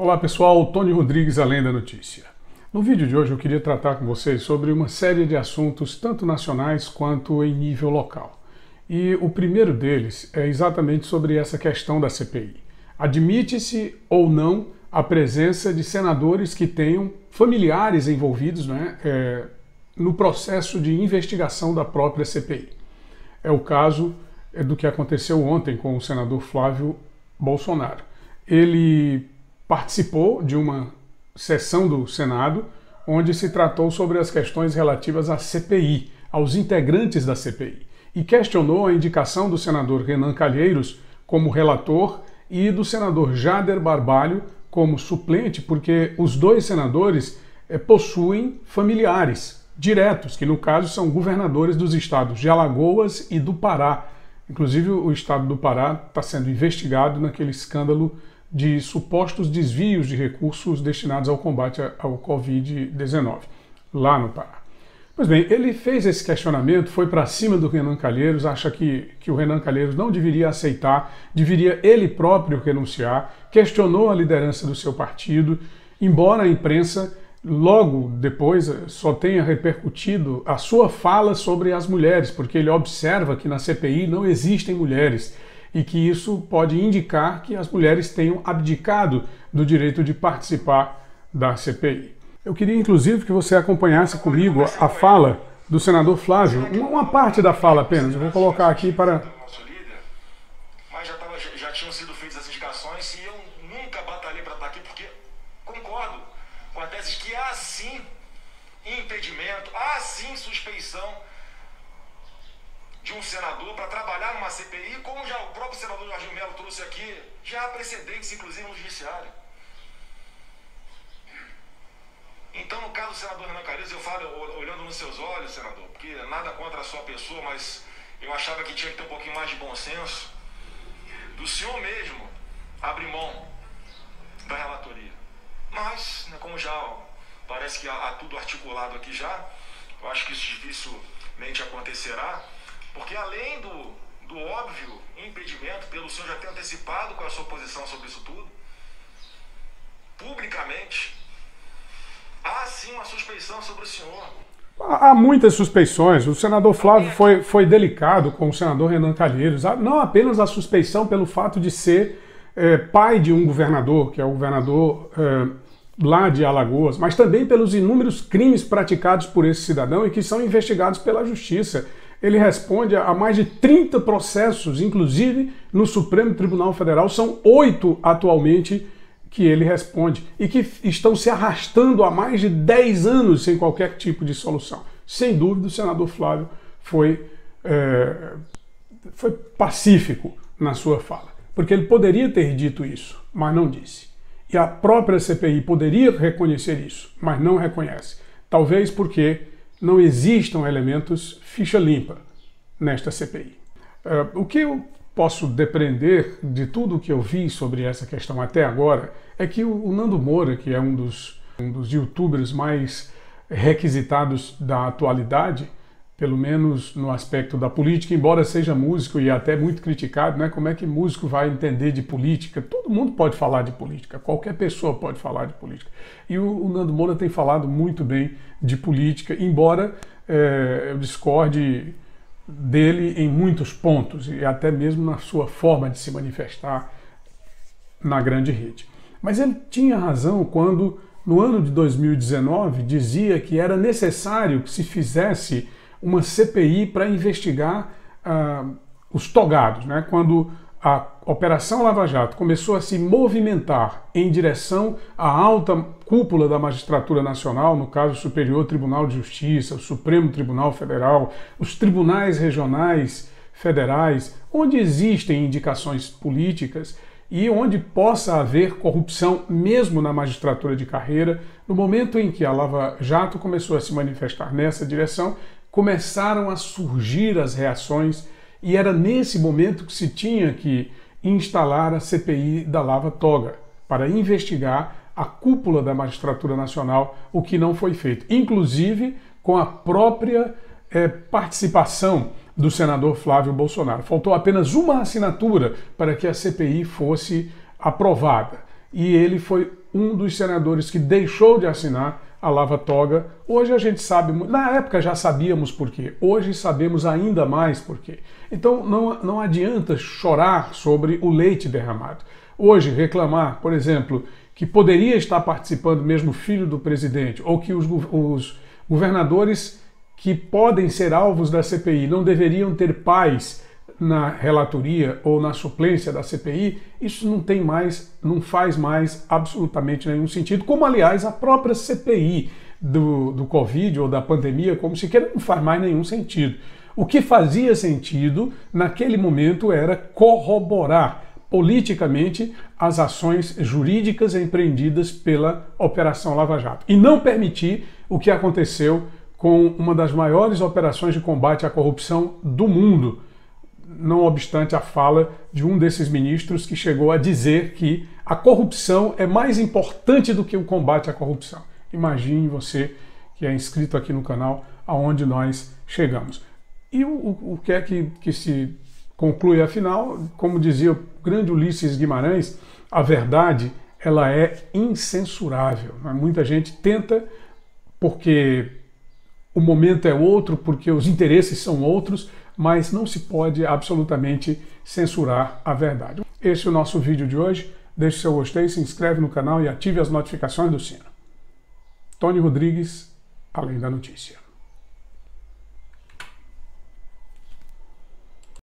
Olá pessoal, Tony Rodrigues, Além da Notícia. No vídeo de hoje eu queria tratar com vocês sobre uma série de assuntos tanto nacionais quanto em nível local. E o primeiro deles é exatamente sobre essa questão da CPI. Admite-se ou não a presença de senadores que tenham familiares envolvidos, no processo de investigação da própria CPI. É o caso do que aconteceu ontem com o senador Flávio Bolsonaro. Ele participou de uma sessão do Senado onde se tratou sobre as questões relativas à CPI, aos integrantes da CPI, e questionou a indicação do senador Renan Calheiros como relator e do senador Jader Barbalho como suplente, porque os dois senadores possuem familiares diretos, que no caso são governadores dos estados de Alagoas e do Pará. Inclusive o estado do Pará está sendo investigado naquele escândalo de supostos desvios de recursos destinados ao combate ao Covid-19, lá no Pará. Pois bem, ele fez esse questionamento, foi para cima do Renan Calheiros, acha que o Renan Calheiros não deveria aceitar, deveria ele próprio renunciar, questionou a liderança do seu partido, embora a imprensa logo depois só tenha repercutido a sua fala sobre as mulheres, porque ele observa que na CPI não existem mulheres e que isso pode indicar que as mulheres tenham abdicado do direito de participar da CPI. Eu queria, inclusive, que você acompanhasse comigo a fala do senador Flávio, uma parte da fala apenas, eu vou colocar aqui para... Mas já tinham sido feitas as indicações e eu nunca batalhei para estar aqui porque concordo com a tese que há sim impedimento, há sim suspeição de um senador para trabalhar numa CPI, como já o próprio senador Jorginho Melo trouxe aqui, já há precedentes, inclusive, no judiciário. Então, no caso do senador Renan Calheiros, eu falo olhando nos seus olhos, senador, porque nada contra a sua pessoa, mas eu achava que tinha que ter um pouquinho mais de bom senso do senhor mesmo abrir mão da relatoria. Mas, como já parece que há tudo articulado aqui já, eu acho que isso dificilmente acontecerá, porque além do óbvio impedimento, pelo senhor já ter antecipado com a sua posição sobre isso tudo, publicamente, há sim uma suspeição sobre o senhor. Há muitas suspeições. O senador Flávio foi delicado com o senador Renan Calheiros. Não apenas a suspeição pelo fato de ser pai de um governador, que é o governador lá de Alagoas, mas também pelos inúmeros crimes praticados por esse cidadão e que são investigados pela Justiça. Ele responde a mais de 30 processos, inclusive no Supremo Tribunal Federal. São 8 atualmente que ele responde e que estão se arrastando há mais de 10 anos sem qualquer tipo de solução. Sem dúvida, o senador Flávio foi pacífico na sua fala, porque ele poderia ter dito isso, mas não disse. E a própria CPI poderia reconhecer isso, mas não reconhece. Talvez porque não existam elementos ficha limpa nesta CPI. O que eu posso depreender de tudo o que eu vi sobre essa questão até agora é que o Nando Moura, que é um dos youtubers mais requisitados da atualidade, pelo menos no aspecto da política, embora seja músico e até muito criticado, né? Como é que músico vai entender de política? Todo mundo pode falar de política, qualquer pessoa pode falar de política. E o Nando Moura tem falado muito bem de política, embora eu discorde dele em muitos pontos, e até mesmo na sua forma de se manifestar na grande rede. Mas ele tinha razão quando, no ano de 2019, dizia que era necessário que se fizesse uma CPI para investigar os togados, né? Quando a Operação Lava Jato começou a se movimentar em direção à alta cúpula da magistratura nacional, no caso o Superior Tribunal de Justiça, o Supremo Tribunal Federal, os tribunais regionais federais, onde existem indicações políticas e onde possa haver corrupção mesmo na magistratura de carreira, no momento em que a Lava Jato começou a se manifestar nessa direção, começaram a surgir as reações e era nesse momento que se tinha que instalar a CPI da Lava Toga para investigar a cúpula da magistratura nacional, o que não foi feito, inclusive com a própria participação do senador Flávio Bolsonaro. Faltou apenas uma assinatura para que a CPI fosse aprovada. e ele foi um dos senadores que deixou de assinar a lava-toga. Hoje a gente sabe, na época já sabíamos por quê, hoje sabemos ainda mais por quê. Então não adianta chorar sobre o leite derramado. Hoje reclamar, por exemplo, que poderia estar participando mesmo o filho do presidente, ou que os governadores que podem ser alvos da CPI não deveriam ter pais na relatoria ou na suplência da CPI, isso não faz mais absolutamente nenhum sentido, como aliás a própria CPI do Covid ou da pandemia, como se queira, não faz mais nenhum sentido. O que fazia sentido naquele momento era corroborar politicamente as ações jurídicas empreendidas pela Operação Lava Jato e não permitir o que aconteceu com uma das maiores operações de combate à corrupção do mundo, não obstante a fala de um desses ministros que chegou a dizer que a corrupção é mais importante do que o combate à corrupção. Imagine você que é inscrito aqui no canal aonde nós chegamos. E o que é que se conclui afinal? Como dizia o grande Ulisses Guimarães, a verdade ela é incensurável. Muita gente tenta porque o momento é outro, porque os interesses são outros, mas não se pode absolutamente censurar a verdade. Esse é o nosso vídeo de hoje. Deixe seu gostei, se inscreve no canal e ative as notificações do sino. Tony Rodrigues, Além da Notícia.